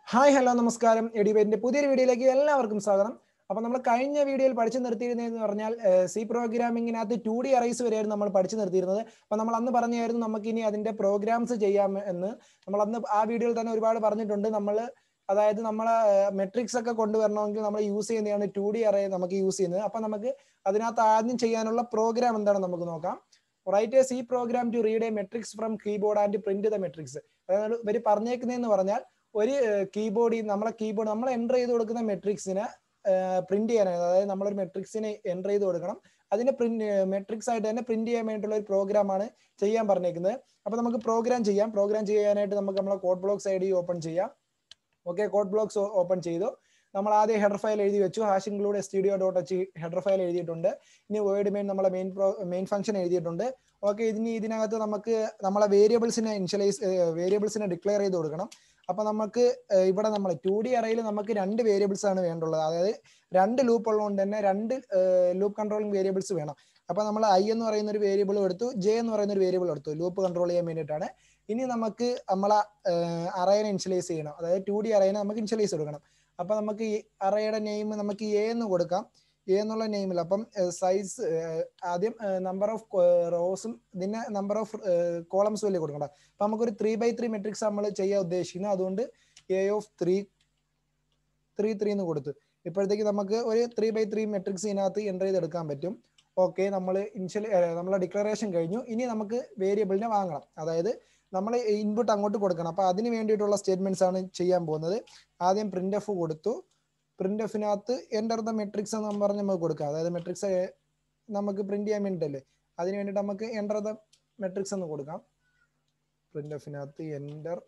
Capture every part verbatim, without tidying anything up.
Hi hello നമസ്കാരം. എഡിബേറ്റിന്റെ പുതിയൊരു വീഡിയോയിലേക്ക് എല്ലാവർക്കും സ്വാഗതം. അപ്പോൾ നമ്മൾ കഴിഞ്ഞ വീഡിയോയിൽ പഠിച്ചു നിർത്തിയിരുന്നതെന്ന് പറഞ്ഞാൽ സി പ്രോഗ്രാമിങ്ങിനകത്ത് ടു ഡി അറേസ് വരെയായിരുന്നു നമ്മൾ പഠിച്ചു നിർത്തിയിരുന്നത്. അപ്പോൾ നമ്മൾ അന്ന് പറഞ്ഞായിരുന്നു നമുക്കിനി അതിൻ്റെ പ്രോഗ്രാംസ് ചെയ്യാം എന്ന്. നമ്മൾ അന്ന് ആ വീഡിയോയിൽ തന്നെ ഒരുപാട് പറഞ്ഞിട്ടുണ്ട്. നമ്മൾ അതായത് നമ്മളെ മെട്രിക്സ് ഒക്കെ കൊണ്ടുവരണമെങ്കിൽ നമ്മൾ യൂസ് ചെയ്യുന്നതാണ് ടു ഡി അറേ നമുക്ക് യൂസ് ചെയ്യുന്നത്. അപ്പോൾ നമുക്ക് അതിനകത്ത് ആദ്യം ചെയ്യാനുള്ള പ്രോഗ്രാം എന്താണെന്ന് നമുക്ക് നോക്കാം. Write a C program to read a matrix from keyboard and print the matrix. അതായത് ഇവർ പറഞ്ഞേക്കുന്നതെന്ന് പറഞ്ഞാൽ ഒരു കീബോർഡിൽ നമ്മളെ കീബോർഡ് നമ്മൾ എൻ്റർ ചെയ്ത് കൊടുക്കുന്ന മെട്രിക്സിനെ പ്രിന്റ് ചെയ്യാനാണ്. അതായത് നമ്മളൊരു മെട്രിക്സിനെ എൻ്റർ ചെയ്ത് കൊടുക്കണം, അതിനെ പ്രിന്റ് മെട്രിക്സ് ആയിട്ട് തന്നെ പ്രിന്റ് ചെയ്യാൻ വേണ്ടിയിട്ടുള്ള ഒരു പ്രോഗ്രാമാണ് ചെയ്യാൻ പറഞ്ഞേക്കുന്നത്. അപ്പോൾ നമുക്ക് പ്രോഗ്രാം ചെയ്യാം. പ്രോഗ്രാം ചെയ്യാനായിട്ട് നമുക്ക് നമ്മളെ കോഡ് ബ്ലോക്സ് ഐ ഡി ഓപ്പൺ ചെയ്യാം. ഓക്കെ, കോഡ് ബ്ലോക്സ് ഓപ്പൺ ചെയ്തു. നമ്മൾ ആദ്യം ഹെഡർ ഫയൽ എഴുതി വെച്ചു. Hash include studio dot h header file എഴുതിയിട്ടുണ്ട്. ഇനി വേർഡ് മെയിൻ നമ്മളെ മെയിൻ പ്രോ മെയിൻ ഫംഗ്ഷൻ എഴുതിയിട്ടുണ്ട്. ഓക്കെ, ഇതിന് ഇതിനകത്ത് നമുക്ക് നമ്മളെ വേരിയബിൾസിനെ ഇനിഷ്യലൈസ് വേരിയബിൾസിനെ ഡിക്ലെയർ ചെയ്ത് കൊടുക്കണം. അപ്പൊ നമുക്ക് ഇവിടെ നമ്മൾ ടു ഡി അറേയിൽ നമുക്ക് രണ്ട് വേരിയബിൾസ് ആണ് വേണ്ടുള്ളത്. അതായത് രണ്ട് ലൂപ്പ് ഉള്ളതുകൊണ്ട് തന്നെ രണ്ട് ലൂപ്പ് കൺട്രോളിങ് വേരിയബിൾസ് വേണം. അപ്പൊ നമ്മൾ ഐ എന്ന് പറയുന്ന ഒരു വേരിയബിൾ എടുത്തു, ജെ എന്ന് പറയുന്ന ഒരു വേരിയബിൾ എടുത്തു, ലൂപ്പ് കൺട്രോൾ ചെയ്യാൻ വേണ്ടിയിട്ടാണ്. ഇനി നമുക്ക് നമ്മളെ അറേനെ ഇനിഷ്യലൈസ് ചെയ്യണം. അതായത് ടു ഡി അറേനെ നമുക്ക് ഇനിഷ്യലൈസ് കൊടുക്കണം. അപ്പൊ നമുക്ക് ഈ അറേയുടെ നെയിം നമുക്ക് എ എന്ന് കൊടുക്കാം. എ എന്നുള്ള നെയിമിൽ അപ്പം സൈസ് ആദ്യം നമ്പർ ഓഫ് റോസും ഇതിന്റെ നമ്പർ ഓഫ് കോളംസും വലിയ കൊടുക്കണം. അപ്പൊ നമുക്കൊരു ത്രീ ബൈ ത്രീ മെട്രിക്സ് നമ്മൾ ചെയ്യാൻ ഉദ്ദേശിക്കുന്നത്. അതുകൊണ്ട് a of three three three എന്ന് കൊടുത്തു. ഇപ്പോഴത്തേക്ക് നമുക്ക് ഒരു ത്രീ ബൈ ത്രീ മെട്രിക്സ് ഇതിനകത്ത് എൻ്റർ ചെയ്തെടുക്കാൻ പറ്റും. ഓക്കെ, നമ്മൾ ഇനിഷ്യൽ നമ്മളെ ഡിക്ലറേഷൻ കഴിഞ്ഞു. ഇനി നമുക്ക് വേരിയബിളിനെ വാങ്ങണം. അതായത് നമ്മൾ ഇൻപുട്ട് അങ്ങോട്ട് കൊടുക്കണം. അപ്പൊ അതിന് വേണ്ടിയിട്ടുള്ള സ്റ്റേറ്റ്മെന്റ്സ് ആണ് ചെയ്യാൻ പോകുന്നത്. ആദ്യം പ്രിന്റ് എഫ് കൊടുത്തു. പ്രിന്റ് എഫിനകത്ത് എൻ്റർ ദ മെട്രിക്സ് എന്ന് പറഞ്ഞ് നമുക്ക് കൊടുക്കാം. അതായത് മെട്രിക്സ് നമുക്ക് പ്രിന്റ് ചെയ്യാൻ വേണ്ടിയിട്ടല്ലേ, അതിന് വേണ്ടിയിട്ട് നമുക്ക് എൻ്റർ ദ മെട്രിക്സ് എന്ന് കൊടുക്കാം. പ്രിന്റ് എഫിനകത്ത് enter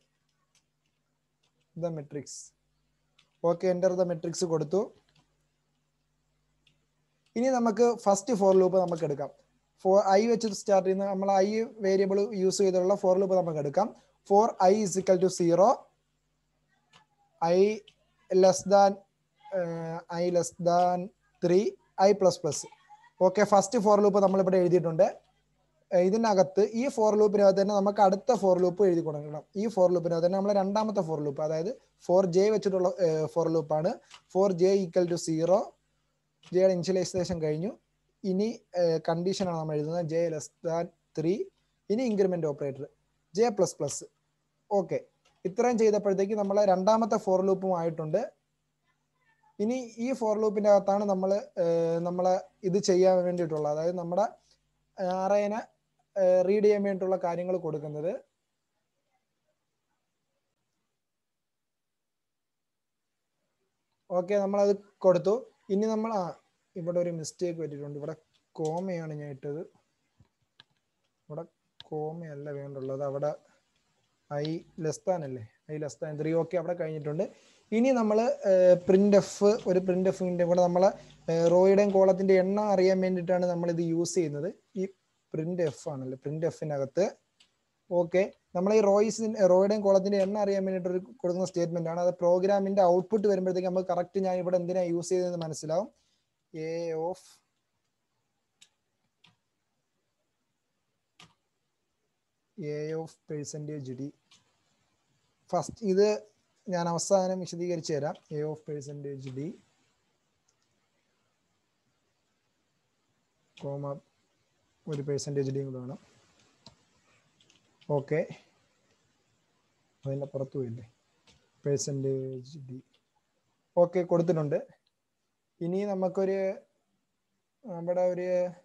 the matrix. Okay, enter the matrix കൊടുത്തു. ഇനി നമുക്ക് ഫസ്റ്റ് ഫോർ ലൂപ്പ് നമുക്ക് എടുക്കാം. ഫോർ ഐ വെച്ച് സ്റ്റാർട്ട് ചെയ്യുന്ന നമ്മൾ ഐ വേരിയബിൾ യൂസ് ചെയ്തുള്ള ഫോർ ലൂപ്പ് നമുക്ക് എടുക്കാം. For I is equal to zero, I less than I less than three, I plus plus. Okay, first for loop നമ്മളിവിടെ എഴുതിയിട്ടുണ്ട്. ഇതിനകത്ത് ഈ ഫോർ ലൂപ്പിനകത്ത് തന്നെ നമുക്ക് അടുത്ത ഫോർ ലൂപ്പ് എഴുതി കൊടുക്കണം. ഈ ഫോർ ലൂപ്പിനകത്ത് തന്നെ നമ്മൾ രണ്ടാമത്തെ ഫോർ ലൂപ്പ്, അതായത് ഫോർ ജെ വെച്ചിട്ടുള്ള ഫോർ ലൂപ്പാണ്. For J equal to zero, ജെയുടെ ഇനിഷ്യലൈസേഷൻ കഴിഞ്ഞു. ഇനി കണ്ടീഷനാണ് നമ്മൾ എഴുതുന്നത്, ജെ ലെസ് ദാൻ ത്രീ. ഇനി increment operator J plus plus. Okay, ഇത്രയും ചെയ്തപ്പോഴത്തേക്ക് നമ്മളെ രണ്ടാമത്തെ ഫോർ ലൂപ്പും ആയിട്ടുണ്ട്. ഇനി ഈ ഫോർ ലൂപ്പിൻ്റെ അകത്താണ് നമ്മൾ നമ്മളെ ഇത് ചെയ്യാൻ വേണ്ടിയിട്ടുള്ള, അതായത് നമ്മുടെ അറേനെ റീഡ് ചെയ്യാൻ വേണ്ടിയിട്ടുള്ള കാര്യങ്ങൾ കൊടുക്കുന്നത്. ഓക്കെ, നമ്മളത് കൊടുത്തു. ഇനി നമ്മൾ ആ ഇവിടെ ഒരു മിസ്റ്റേക്ക് പറ്റിയിട്ടുണ്ട്. ഇവിടെ കോമയാണ് ഞാൻ ഇട്ടത്. ഇവിടെ കോമയല്ല വേണ്ടുള്ളത്, അവിടെ ഐ ലെസ് ദാൻ അല്ലേ, I less than three. Okay, അവിടെ കഴിഞ്ഞിട്ടുണ്ട്. ഇനി നമ്മൾ പ്രിന്റ് എഫ് ഒരു പ്രിന്റ് എഫിൻ്റെ കൂടെ നമ്മളെ റോയുടെയും കോളത്തിന്റെ എണ്ണം അറിയാൻ വേണ്ടിയിട്ടാണ് നമ്മൾ ഇത് യൂസ് ചെയ്യുന്നത്. ഈ പ്രിന്റ് എഫ് ആണല്ലേ, പ്രിന്റ് എഫിനകത്ത്. ഓക്കെ, നമ്മൾ ഈ റോയ്സ് റോയുടെയും കോളത്തിന്റെ എണ്ണം അറിയാൻ വേണ്ടിയിട്ട് ഒരു കൊടുക്കുന്ന സ്റ്റേറ്റ്മെന്റ് ആണ്. അത് പ്രോഗ്രാമിന്റെ ഔട്ട്പുട്ട് വരുമ്പോഴത്തേക്ക് നമുക്ക് കറക്റ്റ് ഞാൻ ഇവിടെ എന്തിനാ യൂസ് ചെയ്തതെന്ന് മനസ്സിലാവും. A of A of percentage d. First ഇത് ഞാൻ അവസാനം വിശദീകരിച്ചു തരാം. A of percentage d comma ഒരു പെർസെൻറ്റേജ് ഡിയും കൂടെ വേണം. ഓക്കെ, അതിൻ്റെ പുറത്തു പോയില്ലേ, പെർസെൻറ്റേജ് ഡി. ഓക്കെ, കൊടുത്തിട്ടുണ്ട്. ഇനി നമുക്കൊരു നമ്മുടെ ഒരു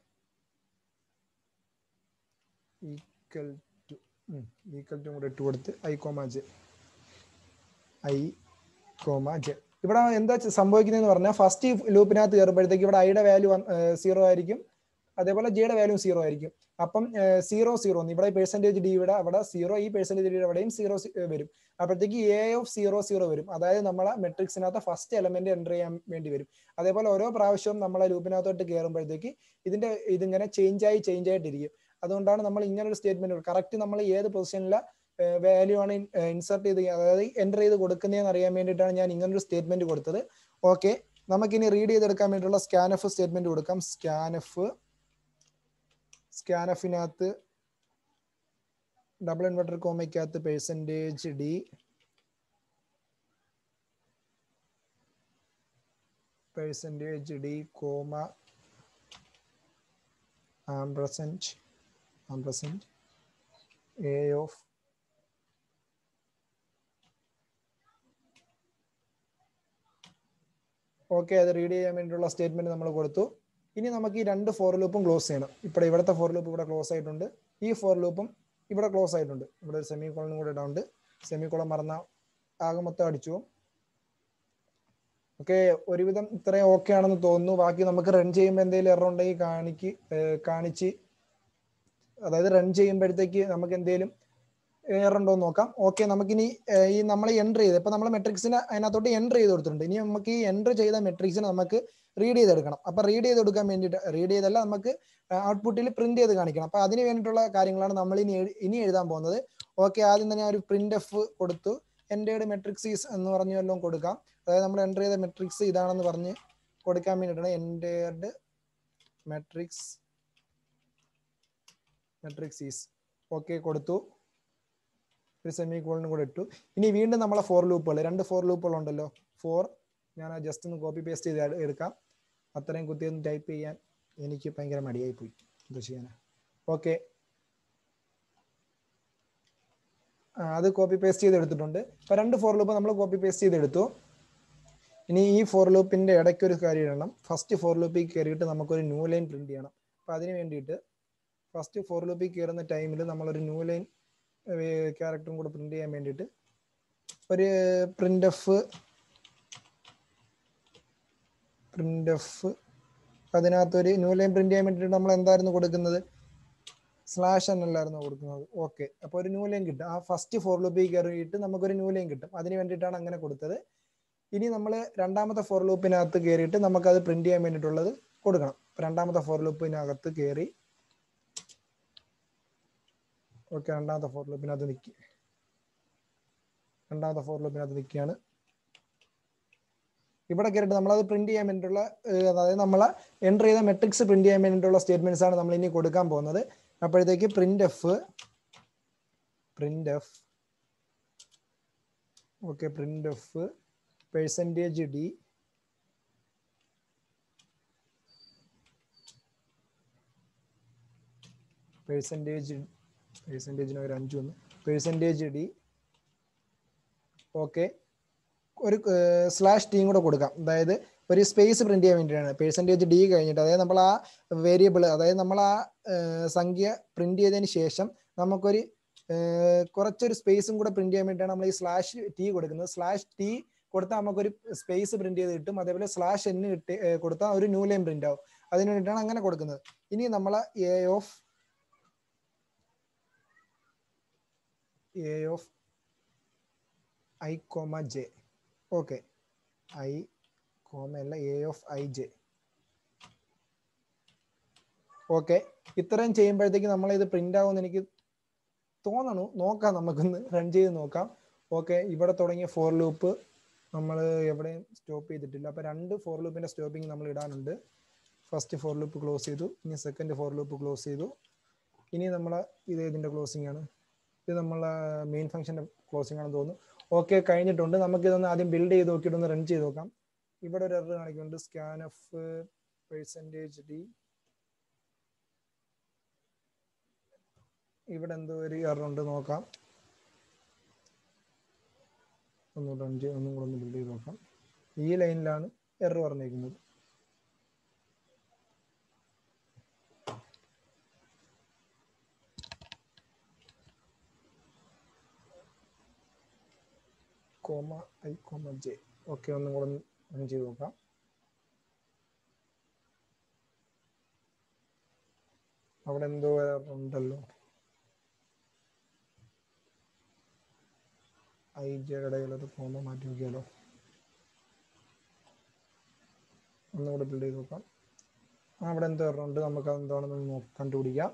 ഈക്വൽ ടു ഈക്വൽ ടു കൂടെ ഇട്ട് കൊടുത്ത് I comma J I comma J. ഇവിടെ എന്താ സംഭവിക്കുന്നതെന്ന് പറഞ്ഞാൽ ഫസ്റ്റ് ലൂപ്പിനകത്ത് കയറുമ്പോഴത്തേക്ക് ഇവിടെ ഐയുടെ വാല്യൂ സീറോ ആയിരിക്കും, അതേപോലെ ജെയുടെ വാല്യൂ സീറോ ആയിരിക്കും. അപ്പം സീറോ സീറോ ഇവിടെ പെർസെൻറ്റേജ് ഡി ഇവിടെ അവിടെ സീറോ, ഈ പെർസെൻറ്റേജ് ഡിയുടെ അവിടെയും സീറോ വരും. അപ്പോഴത്തേക്ക് എ ഓഫ് സീറോ സീറോ വരും. അതായത് നമ്മളെ മെട്രിക്സിനകത്ത് ഫസ്റ്റ് എലമെന്റ് എൻ്റർ ചെയ്യാൻ വേണ്ടി വരും. അതേപോലെ ഓരോ പ്രാവശ്യവും നമ്മളെ ലൂപ്പിനകത്തോട്ട് കയറുമ്പോഴത്തേക്ക് ഇതിന്റെ ഇതിങ്ങനെ ചേഞ്ച് ആയി ചേഞ്ച് ആയിട്ടിരിക്കും. അതുകൊണ്ടാണ് നമ്മൾ ഇങ്ങനൊരു സ്റ്റേറ്റ്മെന്റ് കറക്റ്റ് നമ്മൾ ഏത് പൊസിഷനിലെ വാല്യൂ ആണ് ഇൻസർട്ട് ചെയ്ത് അതായത് എൻ്റർ ചെയ്ത് കൊടുക്കുന്നതെന്ന് അറിയാൻ വേണ്ടിയിട്ടാണ് ഞാൻ ഇങ്ങനൊരു സ്റ്റേറ്റ്മെന്റ് കൊടുത്തത്. ഓക്കെ, നമുക്കിനി റീഡ് ചെയ്തെടുക്കാൻ വേണ്ടിയിട്ടുള്ള സ്കാൻഎഫ് സ്റ്റേറ്റ്മെന്റ് കൊടുക്കാം. സ്കാൻഎഫ് സ്കാൻഎഫിനകത്ത് ഡബിൾ ഇൻവെർട്ടർ കോമയ്ക്കകത്ത് percentage d percentage d comma ampersand ampersand a of okay. അത് റീഡ് ചെയ്യാൻ വേണ്ടിയിട്ടുള്ള സ്റ്റേറ്റ്മെന്റ് നമ്മൾ കൊടുത്തു. ഇനി നമുക്ക് ഈ രണ്ട് ഫോർ ലൂപ്പും ക്ലോസ് ചെയ്യണം. ഇപ്പോൾ ഇവിടുത്തെ ഫോർ ലൂപ്പ് ഇവിടെ ക്ലോസ് ആയിട്ടുണ്ട്, ഈ ഫോർ ലൂപ്പും ഇവിടെ ക്ലോസ് ആയിട്ടുണ്ട്. ഇവിടെ ഒരു സെമി കോളനും കൂടെ ഇടാണ്ട്, സെമി കോളം മറന്ന ആകെ മൊത്തം അടിച്ചു. ഓക്കെ, ഒരുവിധം ഇത്രയും ഓക്കെ ആണെന്ന് തോന്നുന്നു. ബാക്കി നമുക്ക് റൺ ചെയ്യുമ്പോൾ എന്തെങ്കിലും എറർ ഉണ്ടെങ്കിൽ കാണിക്ക് കാണിച്ച് അതായത് റൺ ചെയ്യുമ്പോഴത്തേക്ക് നമുക്ക് എന്തെങ്കിലും എറർ ഉണ്ടോ എന്ന് നോക്കാം. ഓക്കെ, നമുക്കിനി ഈ നമ്മൾ എൻ്റർ ചെയ്ത് ഇപ്പം നമ്മൾ മെട്രിക്സിന് അതിനകത്തോട്ട് എൻ്റർ ചെയ്ത് കൊടുത്തിട്ടുണ്ട്. ഇനി നമുക്ക് ഈ എൻ്റർ ചെയ്ത മെട്രിക്സിനെ നമുക്ക് റീഡ് ചെയ്തെടുക്കണം. അപ്പം റീഡ് ചെയ്തെടുക്കാൻ വേണ്ടിയിട്ട് റീഡ് ചെയ്തല്ല നമുക്ക് ഔട്ട്പുട്ടിൽ പ്രിന്റ് ചെയ്ത് കാണിക്കണം. അപ്പം അതിന് വേണ്ടിയിട്ടുള്ള കാര്യങ്ങളാണ് നമ്മൾ ഇനി ഇനി എഴുതാൻ പോകുന്നത്. ഓക്കെ, ആദ്യം തന്നെ ഒരു പ്രിന്റ് എഫ് കൊടുത്തു. എൻ്റേഡ് മെട്രിക്സ് ഈസ് എന്ന് പറഞ്ഞു വല്ലതും കൊടുക്കാം. അതായത് നമ്മൾ എൻ്റർ ചെയ്ത മെട്രിക്സ് ഇതാണെന്ന് പറഞ്ഞ് കൊടുക്കാൻ വേണ്ടിയിട്ടാണ് entered matrix matrix is. Okay കൊടുത്തു, ഒരു സെമി കോളനും കൂടെ ഇട്ടു. ഇനി വീണ്ടും നമ്മളെ ഫോർ ലൂപ്പുകൾ രണ്ട് ഫോർ ലൂപ്പുകൾ ഉണ്ടല്ലോ. ഫോർ ഞാൻ ജസ്റ്റ് ഒന്ന് കോപ്പി പേസ്റ്റ് ചെയ്ത് എടുക്കാം. അത്രയും കുത്തിയൊന്ന് ടൈപ്പ് ചെയ്യാൻ എനിക്ക് ഭയങ്കര മടിയായി പോയി, എന്താ ചെയ്യാനാ. ഓക്കെ, അത് കോപ്പി പേസ്റ്റ് ചെയ്ത് എടുത്തിട്ടുണ്ട്. ഇപ്പം രണ്ട് ഫോർ ലൂപ്പ് നമ്മൾ കോപ്പി പേസ്റ്റ് ചെയ്ത് എടുത്തു. ഇനി ഈ ഫോർ ലൂപ്പിന്റെ ഇടയ്ക്ക് ഒരു കാര്യം ഇടണം. ഫസ്റ്റ് ഫോർ ലൂപ്പിൽ കയറിയിട്ട് നമുക്കൊരു ന്യൂ ലൈൻ പ്രിന്റ് ചെയ്യണം. അപ്പം അതിന് വേണ്ടിയിട്ട് ഫസ്റ്റ് ഫോർ ലൂപ്പിൽ കയറുന്ന ടൈമിൽ നമ്മളൊരു ന്യൂ ലൈൻ ക്യാരക്ടറും കൂടെ പ്രിന്റ് ചെയ്യാൻ വേണ്ടിയിട്ട് ഒരു പ്രിന്റ് എഫ് പ്രിന്റ് എഫ് അതിനകത്തൊരു ന്യൂ ലൈൻ പ്രിന്റ് ചെയ്യാൻ വേണ്ടിയിട്ട് നമ്മൾ എന്തായിരുന്നു കൊടുക്കുന്നത്? സ്ലാഷ് എന്നല്ലായിരുന്നു കൊടുക്കുന്നത്. ഓക്കെ, അപ്പോൾ ഒരു ന്യൂ ലൈൻ കിട്ടും. ആ ഫസ്റ്റ് ഫോർ ലൂപ്പിൽ കയറിയിട്ട് നമുക്കൊരു ന്യൂ ലൈൻ കിട്ടും. അതിന് വേണ്ടിയിട്ടാണ് അങ്ങനെ കൊടുത്തത്. ഇനി നമ്മൾ രണ്ടാമത്തെ ഫോർ ലൂപ്പിനകത്ത് കയറിയിട്ട് നമുക്കത് പ്രിന്റ് ചെയ്യാൻ വേണ്ടിയിട്ടുള്ളത് കൊടുക്കണം. രണ്ടാമത്തെ ഫോർ ലൂപ്പിനകത്ത് കയറി ഓക്കെ രണ്ടാമത്തെ ഫോർ ലൂപ്പിനകത്ത് നിൽക്കി രണ്ടാമത്തെ ഫോർ ലൂപ്പിനകത്ത് നിൽക്കുകയാണ്. ഇവിടെ കയറിയിട്ട് നമ്മളത് പ്രിന്റ് ചെയ്യാൻ വേണ്ടിയിട്ടുള്ള അതായത് നമ്മൾ എൻ്റർ ചെയ്ത മെട്രിക്സ് പ്രിന്റ് ചെയ്യാൻ വേണ്ടിയിട്ടുള്ള സ്റ്റേറ്റ്മെന്റ്സ് ആണ് നമ്മൾ ഇനി കൊടുക്കാൻ പോകുന്നത്. അപ്പോഴത്തേക്ക് print F print F okay print F percentage D percentage പെർസെൻറ്റേജിന് ഒരു അഞ്ച് ഒന്ന് പെർസെൻറ്റേജ് ഡി ഓക്കെ ഒരു സ്ലാഷ് ടീം കൂടെ കൊടുക്കാം. അതായത് ഒരു സ്പേസ് പ്രിന്റ് ചെയ്യാൻ വേണ്ടിയിട്ടാണ് പെർസെൻറ്റേജ് ഡി കഴിഞ്ഞിട്ട്. അതായത് നമ്മൾ ആ വേരിയബിൾ അതായത് നമ്മൾ ആ സംഖ്യ പ്രിന്റ് ചെയ്തതിന് ശേഷം നമുക്കൊരു കുറച്ചൊരു സ്പേസും കൂടെ പ്രിന്റ് ചെയ്യാൻ വേണ്ടിയിട്ടാണ് നമ്മൾ ഈ സ്ലാഷ് ടി കൊടുക്കുന്നത്. സ്ലാഷ് ടി കൊടുത്താൽ നമുക്കൊരു സ്പേസ് പ്രിന്റ് ചെയ്ത് കിട്ടും. അതേപോലെ സ്ലാഷ് എന്ന് കിട്ടി കൊടുത്താൽ ഒരു ന്യൂ ലൈൻ പ്രിന്റ് ആവും. അതിന് വേണ്ടിയിട്ടാണ് അങ്ങനെ കൊടുക്കുന്നത്. ഇനി നമ്മൾ A of A of I comma J okay I comma അല്ല A of I J okay ഇത്രയും ചെയ്യുമ്പോഴത്തേക്ക് നമ്മളിത് പ്രിന്റ് ആവുമെന്ന് എനിക്ക് തോന്നണു. നോക്കാം, നമുക്കൊന്ന് റൺ ചെയ്ത് നോക്കാം. ഓക്കെ, ഇവിടെ തുടങ്ങിയ ഫോർ ലൂപ്പ് നമ്മൾ എവിടെയും സ്റ്റോപ്പ് ചെയ്തിട്ടില്ല. അപ്പോൾ രണ്ട് ഫോർ ലൂപ്പിന്റെ സ്റ്റോപ്പിംഗ് നമ്മൾ ഇടാനുണ്ട്. ഫസ്റ്റ് ഫോർ ലൂപ്പ് ക്ലോസ് ചെയ്തു, ഇനി സെക്കൻഡ് ഫോർ ലൂപ്പ് ക്ലോസ് ചെയ്തു. ഇനി നമ്മൾ ഇത് ഇതിന്റെ ക്ലോസിംഗ് ആണ്, ഇത് നമ്മളെ മെയിൻ ഫംഗ്ഷന്റെ ക്ലോസിംഗ് ആണെന്ന് തോന്നുന്നു. ഓക്കെ കഴിഞ്ഞിട്ടുണ്ട്. നമുക്കിതൊന്ന് ആദ്യം ബിൽഡ് ചെയ്ത് നോക്കിയിട്ട് ഒന്ന് റൺ ചെയ്ത് നോക്കാം. ഇവിടെ ഒരു എറർ കാണിക്കുന്നുണ്ട്. സ്കാൻ എഫ് പെർസെൻറ്റേജ് ഡി ഇവിടെ എന്തോ ഒരു എറർ ഉണ്ട്, നോക്കാം. ഒന്നുകൂടെ റൺ ചെയ്ത് ഒന്നും കൂടെ ഒന്ന് ബിൽഡ് ചെയ്ത് നോക്കാം. ഈ ലൈനിലാണ് എറർ പറഞ്ഞിരിക്കുന്നത്. Comma I comma J okay ഒന്നും കൂടെ റൺ ചെയ്ത് നോക്കാം. അവിടെ എന്തോ ഉണ്ടല്ലോ. ഐ ജെയുടെ ഇടയിലൊരു കോമ മാറ്റി നോക്കിയാലോ. ഒന്നുകൂടെ ബിൽഡ് ചെയ്ത് നോക്കാം. അവിടെ എന്തോ ഉണ്ട്, നമുക്ക് എന്താണെന്ന് കണ്ടുപിടിക്കാം.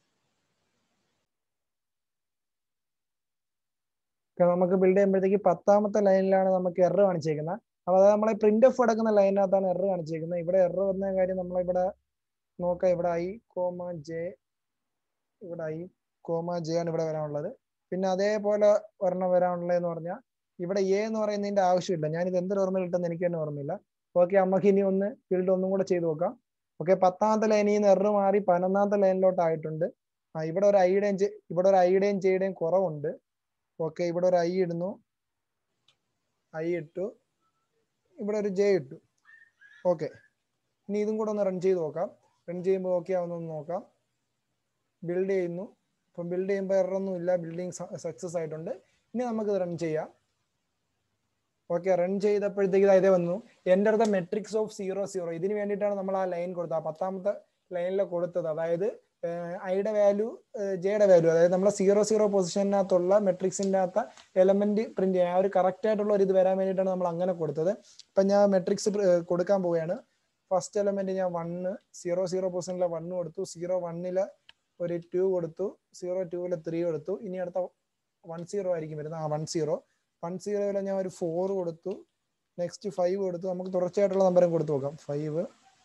നമുക്ക് ബിൽഡ് ചെയ്യുമ്പോഴത്തേക്ക് പത്താമത്തെ ലൈനിലാണ് നമുക്ക് എറർ കാണിച്ചേക്കുന്നത്. അപ്പോൾ അതായത് നമ്മളെ പ്രിന്റ് എഫ് അടക്കുന്ന ലൈനിനകത്താണ് എറർ കാണിച്ചേക്കുന്നത്. ഇവിടെ എറർ വന്ന കാര്യം നമ്മളിവിടെ നോക്കാം. ഇവിടെ ഐ കോമ ജെ ഇവിടെ ഐ കോമ ജെ ആണ് ഇവിടെ വരാനുള്ളത്. പിന്നെ അതേപോലെ ഒരെണ്ണം വരാനുള്ളതെന്ന് പറഞ്ഞാൽ ഇവിടെ എ എന്ന് പറയുന്നതിന്റെ ആവശ്യമില്ല. ഞാനിത് എന്തൊരു ഓർമ്മയിൽ ഇട്ടെന്ന് എനിക്ക് തന്നെ ഓർമ്മയില്ല. ഓക്കെ, നമുക്ക് ഇനി ഒന്ന് ബിൽഡ് ഒന്നും കൂടെ ചെയ്ത് നോക്കാം. ഓക്കെ, പത്താമത്തെ ലൈനിൽ നിന്ന് എറർ മാറി പതിനൊന്നാമത്തെ ലൈനിലോട്ട് ആയിട്ടുണ്ട്. ആ ഇവിടെ ഒരു ഐയുടെയും ഇവിടെ ഒരു ഐയുടെയും ജെയുടെയും കുറവുണ്ട്. ഓക്കെ, ഇവിടെ ഒരു ഐ ഇടുന്നു, ഐ ഇട്ടു, ഇവിടെ ഒരു ജെ ഇട്ടു. ഓക്കെ, ഇനി ഇതും കൂടെ ഒന്ന് റൺ ചെയ്ത് നോക്കാം. റൺ ചെയ്യുമ്പോൾ ഓക്കെ ആവുന്നൊന്ന് നോക്കാം. ബിൽഡ് ചെയ്യുന്നു. അപ്പം ബിൽഡ് ചെയ്യുമ്പോൾ എററൊന്നും ഇല്ല, ബിൽഡിങ് സക്സസ് ആയിട്ടുണ്ട്. ഇനി നമുക്കിത് റൺ ചെയ്യാം. ഓക്കെ, റൺ ചെയ്തപ്പോഴത്തേക്ക് ഇതേ വന്നു enter the matrix of zero zero. ഇതിന് വേണ്ടിയിട്ടാണ് നമ്മൾ ആ ലൈൻ കൊടുത്തത്, ആ പത്താമത്തെ ലൈനിൽ കൊടുത്തത്. അതായത് ഐയുടെ വാല്യൂ ജെയുടെ വാല്യൂ, അതായത് നമ്മളെ സീറോ സീറോ പൊസിഷനകത്തുള്ള മെട്രിക്സിൻ്റെ അകത്ത് എലമെന്റ് പ്രിന്റ് ചെയ്യാൻ ആ ഒരു കറക്റ്റ് ആയിട്ടുള്ള ഒരു ഇത് വരാൻ വേണ്ടിയിട്ടാണ് നമ്മൾ അങ്ങനെ കൊടുത്തത്. അപ്പം ഞാൻ മെട്രിക്സ് കൊടുക്കാൻ പോവുകയാണ്. ഫസ്റ്റ് എലമെന്റ് ഞാൻ വണ്ണ്, സീറോ സീറോ പൊസിഷനിലെ വണ്ണ് കൊടുത്തു, സീറോ വണ്ണില് ഒരു ടു കൊടുത്തു, സീറോ ടൂവില് ത്രീ കൊടുത്തു. ഇനി അടുത്ത വൺ സീറോ ആയിരിക്കും വരുന്നത്. ആ വൺ സീറോ വൺ സീറോയില് ഞാൻ ഒരു ഫോർ കൊടുത്തു, നെക്സ്റ്റ് ഫൈവ് കൊടുത്തു. നമുക്ക് തുടർച്ചയായിട്ടുള്ള നമ്പറും കൊടുത്തു നോക്കാം. Five,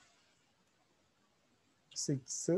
six,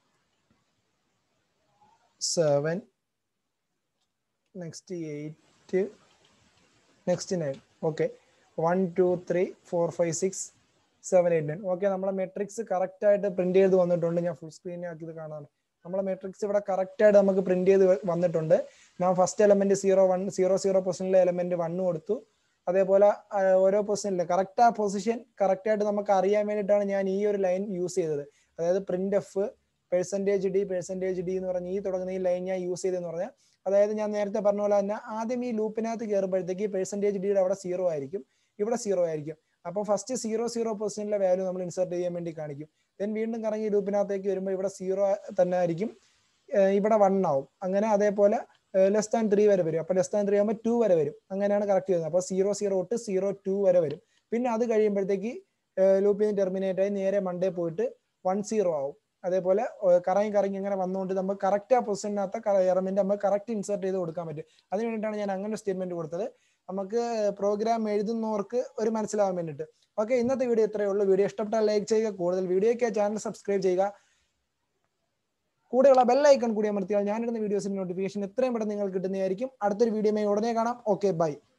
seven, next eight, next nine. Okay, one two three four five six seven eight nine. Okay, നമ്മളെ മെട്രിക്സ് കറക്റ്റ് ആയിട്ട് പ്രിന്റ് ചെയ്ത് വന്നിട്ടുണ്ട്. ഞാൻ ഫുൾ സ്ക്രീൻ ആക്കി ഇത് കാണാം. നമ്മളെ മെട്രിക്സ് ഇവിടെ കറക്റ്റ് ആയിട്ട് നമുക്ക് പ്രിന്റ് ചെയ്ത് വന്നിട്ടുണ്ട്. ഞാൻ first element zero one zero zero പൊസിഷനിലെ എലമെന്റ് വണ്ണ് കൊടുത്തു. അതേപോലെ ഓരോ പൊസിഷനിലെ കറക്റ്റ് ആ പൊസിഷൻ കറക്റ്റ് ആയിട്ട് നമുക്ക് അറിയാൻ വേണ്ടിയിട്ടാണ് ഞാൻ ഈ ഒരു ലൈൻ യൂസ് ചെയ്തത്. അതായത് print F percentage D percentage D എന്ന് പറഞ്ഞ ഈ തുടങ്ങുന്ന ഈ ലൈൻ ഞാൻ യൂസ് ചെയ്തെന്ന് പറഞ്ഞാൽ, അതായത് ഞാൻ നേരത്തെ പറഞ്ഞ പോലെ തന്നെ ആദ്യം ഈ ലൂപ്പിനകത്ത് കയറുമ്പോഴത്തേക്ക് പെർസെന്റേജ് ഡിയുടെ അവിടെ സീറോ ആയിരിക്കും, ഇവിടെ സീറോ ആയിരിക്കും. അപ്പോൾ ഫസ്റ്റ് സീറോ സീറോ പൊസിഷനിലെ വാല്യൂ നമ്മൾ ഇൻസേർട്ട് ചെയ്യാൻ വേണ്ടി കാണിക്കും. ദെൻ വീണ്ടും കറങ്ങി ലൂപ്പിനകത്തേക്ക് വരുമ്പോൾ ഇവിടെ സീറോ തന്നെ ആയിരിക്കും, ഇവിടെ വൺ ആവും. അങ്ങനെ അതേപോലെ ലെസ് ദാൻ ത്രീ വരെ വരും. അപ്പോൾ ലെസ് ദാൻ ത്രീ ആകുമ്പോൾ ടു വരെ വരും. അങ്ങനെയാണ് കറക്റ്റ് ചെയ്യുന്നത്. അപ്പോൾ സീറോ സീറോ തൊട്ട് സീറോ ടു വരെ വരും. പിന്നെ അത് കഴിയുമ്പോഴത്തേക്ക് ലൂപ്പിൽ നിന്ന് ടെർമിനേറ്റ് ആയി നേരെ മണ്ടേ പോയിട്ട് വൺ സീറോ ആവും. അതേപോലെ കറങ്ങി കറങ്ങി ഇങ്ങനെ വന്നുകൊണ്ട് നമുക്ക് കറക്റ്റ് ആ പൊസിഷനകത്ത് എലമെന്റ് നമുക്ക് കറക്റ്റ് ഇൻസേർട്ട് ചെയ്ത് കൊടുക്കാൻ പറ്റും. അതിന് വേണ്ടിയിട്ടാണ് ഞാൻ അങ്ങനെ സ്റ്റേറ്റ്മെന്റ് കൊടുത്തത്, നമുക്ക് പ്രോഗ്രാം എഴുതുന്നവർക്ക് ഒരു മനസ്സിലാവാൻ വേണ്ടിയിട്ട്. ഓക്കെ, ഇന്നത്തെ വീഡിയോ ഇത്രയേ ഉള്ളൂ. വീഡിയോ ഇഷ്ടപ്പെട്ടാൽ ലൈക്ക് ചെയ്യുക, കൂടുതൽ വീഡിയോയ്ക്ക് ചാനൽ സബ്സ്ക്രൈബ് ചെയ്യുക, കൂടെയുള്ള ബെല്ലൈക്കൺ കൂടി അമർത്തിയാൽ ഞാനിടുന്ന വീഡിയോസിന്റെ നോട്ടിഫിക്കേഷൻ എത്രയും പെട്ടെന്ന് നിങ്ങൾക്ക് കിട്ടുന്നതായിരിക്കും. അടുത്തൊരു വീഡിയോയുമായി ഉടനെ കാണാം. Okay, by.